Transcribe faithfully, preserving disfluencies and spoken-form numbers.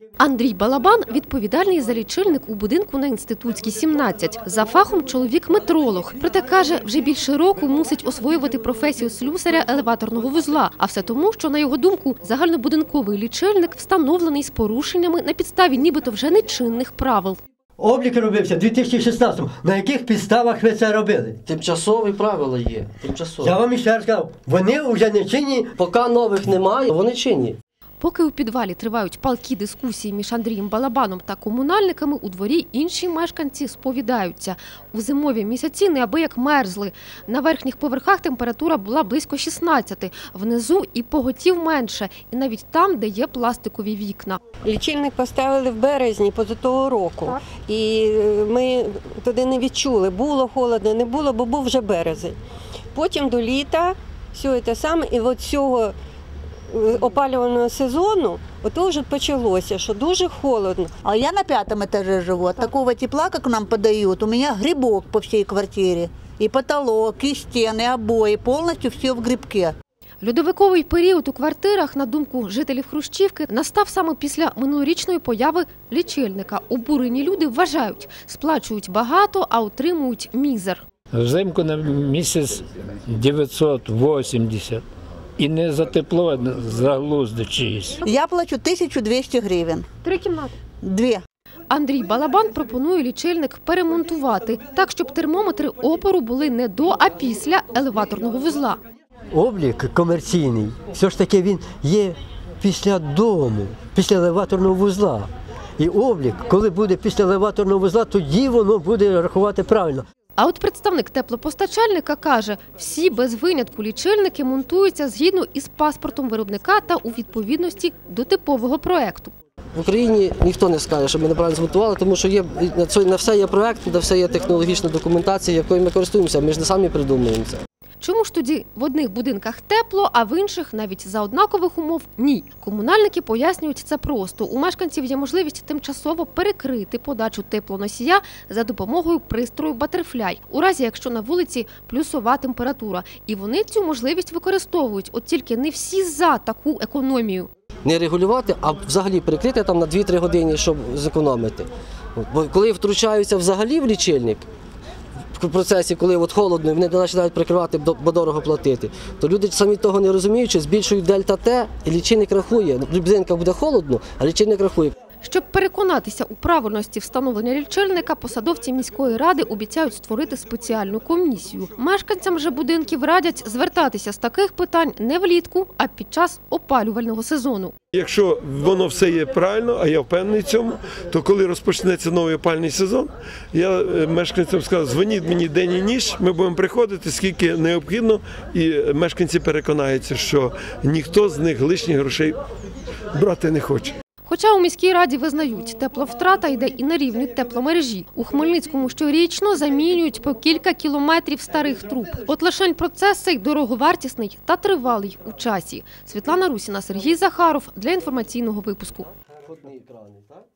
Андрій Балабан – відповідальний за лічильник у будинку на Інститутській, сімнадцять. За фахом чоловік метролог. Проте, каже, вже більше року мусить освоювати професію слюсаря елеваторного вузла. А все тому, що, на його думку, загальнобудинковий лічильник встановлений з порушеннями на підставі нібито вже нечинних правил. Облік робився в дві тисячі шістнадцятому. На яких підставах ви це робили? Тимчасові правила є. Тимчасові. Я вам ще раз сказав, вони вже не чинні. Поки нових немає, вони чинні. Поки у підвалі тривають палкі дискусії між Андрієм Балабаном та комунальниками, у дворі інші мешканці сповідаються. У зимові місяці неабияк мерзли. На верхніх поверхах температура була близько шістнадцяти, внизу і поготів менше, і навіть там, де є пластикові вікна. Лічильник поставили в березні позатого року, так. І ми туди не відчули, було холодно, не було, бо був вже березень. Потім до літа, все це саме, і от цього опалювального сезону, ото вже почалося, що дуже холодно. А я на пятом этаже живу. От такого тепла, как нам подают, у меня грибок по всей квартире. И потолок, и стены, и обои, полностью все в грибке. Льодовиковий період у квартирах, на думку жителів Хрущівки, настав саме після минулорічної появи лічильника. Обурені люди вважають, сплачують багато, а отримують мізер. Взимку на місяць дев'ятсот вісімдесят. І не за тепло, а за глузди чиїсь. Я плачу тисячу двісті гривень. Три кімнати? Дві. Андрій Балабан пропонує лічильник перемонтувати, так, щоб термометри опору були не до, а після елеваторного вузла. Облік комерційний, все ж таки він є після дому, після елеваторного вузла. І облік, коли буде після елеваторного вузла, тоді воно буде рахувати правильно. А от представник теплопостачальника каже, всі без винятку лічильники монтуються згідно із паспортом виробника та у відповідності до типового проекту. В Україні ніхто не скаже, що ми неправильно змонтували, тому що є, на все є проект, на все є технологічна документація, якою ми користуємося, ми ж не самі придумуємо це. Чому ж тоді в одних будинках тепло, а в інших навіть за однакових умов – ні? Комунальники пояснюють це просто. У мешканців є можливість тимчасово перекрити подачу теплоносія за допомогою пристрою «Батерфляй», у разі якщо на вулиці плюсова температура. І вони цю можливість використовують, от тільки не всі за таку економію. Не регулювати, а взагалі перекрити там на дві-три години, щоб зекономити. Бо коли втручаються взагалі в лічильник, в процесі, коли от холодно, вони починають прикривати, бо дорого платити, то люди самі того не розуміючи, збільшують дельта Т, і лічильник рахує. В будинках буде холодно, а лічильник рахує. Щоб переконатися у правильності встановлення лічильника, посадовці міської ради обіцяють створити спеціальну комісію. Мешканцям же будинків радять звертатися з таких питань не влітку, а під час опалювального сезону. Якщо воно все є правильно, а я впевнений в цьому, то коли розпочнеться новий опалювальний сезон, я мешканцям скажу, дзвоніть мені день і ніч, ми будемо приходити, скільки необхідно, і мешканці переконаються, що ніхто з них лишніх грошей брати не хоче. Хоча у міській раді визнають, тепловтрата йде і на рівні тепломережі. У Хмельницькому щорічно замінюють по кілька кілометрів старих труб. От лишень процес цей дороговартісний та тривалий у часі. Світлана Русіна, Сергій Захаров для інформаційного випуску.